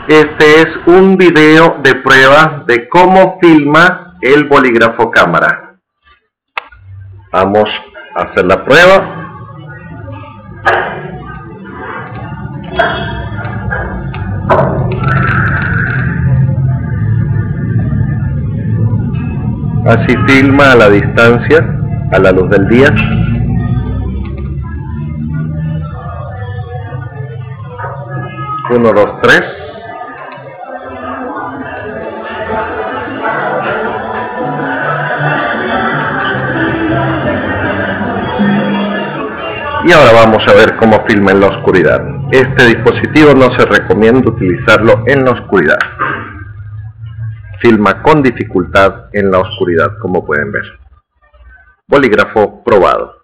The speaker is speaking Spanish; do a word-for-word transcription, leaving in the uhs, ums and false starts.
Este es un video de prueba de cómo filma el bolígrafo cámara. Vamos a hacer la prueba. Así filma a la distancia, a la luz del día. Uno, dos, tres. Y ahora vamos a ver cómo filma en la oscuridad. Este dispositivo no se recomienda utilizarlo en la oscuridad. Filma con dificultad en la oscuridad, como pueden ver. Bolígrafo probado.